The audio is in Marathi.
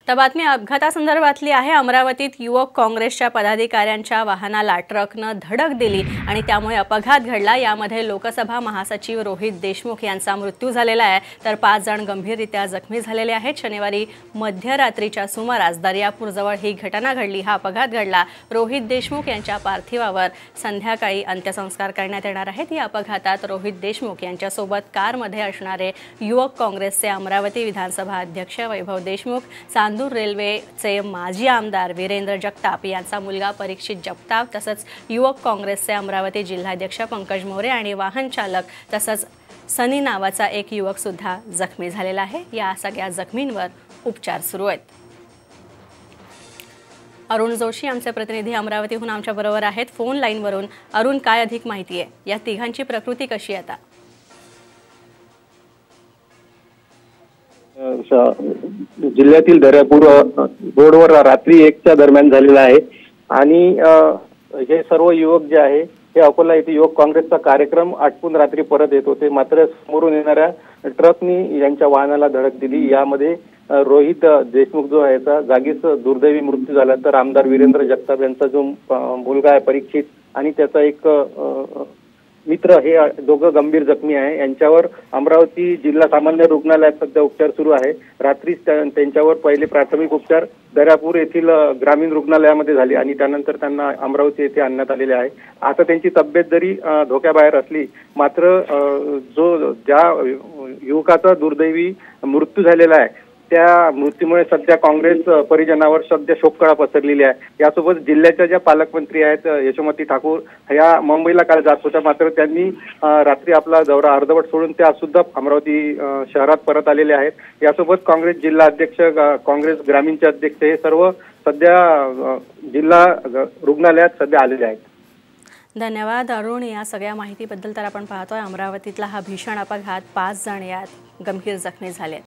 तर बातमी अपघातासंदर्भातली आहे। अमरावतीत युवक काँग्रेसच्या पदाधिकाऱ्यांच्या वाहनाला ट्रकनं धडक दिली आणि त्यामुळे अपघात घडला। यामध्ये लोकसभा महासचिव रोहित देशमुख यांचा मृत्यू झालेला आहे, तर 5 जण गंभीररित्या जखमी झालेले आहेत। शनिवारी मध्यरात्रीच्या सुमारास दर्यापूरजवळ ही घटना घडली। हा अपघात घडला। रोहित देशमुख यांच्या पार्थिवावर संध्याकाळी अंत्यसंस्कार करण्यात येणार आहेत। या अपघातात रोहित देशमुख यांच्यासोबत कारमध्ये असणारे युवक काँग्रेसचे अमरावती विधानसभा अध्यक्ष वैभव देशमुख, चांदूर रेल्वेचे माजी आमदार वीरेंद्र जगताप यांचा मुलगा परीक्षित जगताप, तसंच युवक काँग्रेसचे अमरावती जिल्हाध्यक्ष पंकज मोरे आणि वाहन चालक तसंच सनी नावाचा एक युवक सुद्धा जखमी झालेला आहे। या सगळ्या जखमींवर उपचार सुरू आहेत। अरुण जोशी आमचे प्रतिनिधी अमरावतीहून आमच्या बरोबर आहेत फोन लाईनवरून। अरुण, काय अधिक माहिती आहे? या तिघांची प्रकृती कशी आहे आता? जिल्ह्यातील दर्यापूर रोडवर रात्री 1च्या दरम्यान झालेला आहे आणि हे सर्व युवक जे आहे हे अकोला येथे युवक काँग्रेसचा कार्यक्रम आटपून रात्री परत येत होते। मात्र समोरून येणाऱ्या ट्रकनी यांच्या वाहनाला धडक दिली। यामध्ये रोहित देशमुख जो आहे त्याचा जागीच दुर्दैवी मृत्यू झाला, तर आमदार वीरेंद्र जगताप यांचा जो मुलगा आहे परीक्षित आणि त्याचा एक मित्र हे दोघं गंभीर जखमी आहे। यांच्यावर अमरावती जिल्हा सामान्य रुग्णालयात सध्या उपचार सुरू आहे। रात्री त्यांच्यावर पहिले प्राथमिक उपचार दर्यापूर येथील ग्रामीण रुग्णालयामध्ये झाले आणि त्यानंतर त्यांना अमरावती येथे आणण्यात आलेले आहे। आता त्यांची तब्येत जरी धोक्याबाहेर असली मात्र ज्या युवकाचा दुर्दैवी मृत्यू झालेला आहे त्या मृत्यूमुळे सध्या काँग्रेस परिजनावर सध्या शोककळा पसरलेली आहे। यासोबत जिल्ह्याच्या ज्या पालकमंत्री आहेत यशोमती ठाकूर या मुंबईला काल जात होत्या, मात्र त्यांनी रात्री आपला दौरा अर्धवट सोडून त्या सुद्धा अमरावती शहरात परत आलेले आहेत। यासोबत काँग्रेस जिल्हा अध्यक्ष, काँग्रेस ग्रामीणचे अध्यक्ष हे सर्व सध्या जिल्हा रुग्णालयात सध्या आलेले आहेत। धन्यवाद अरुण, या सगळ्या माहितीबद्दल। तर आपण पाहतोय अमरावतीतला हा भीषण अपघात, 5 जण यात गंभीर जखमी झाले।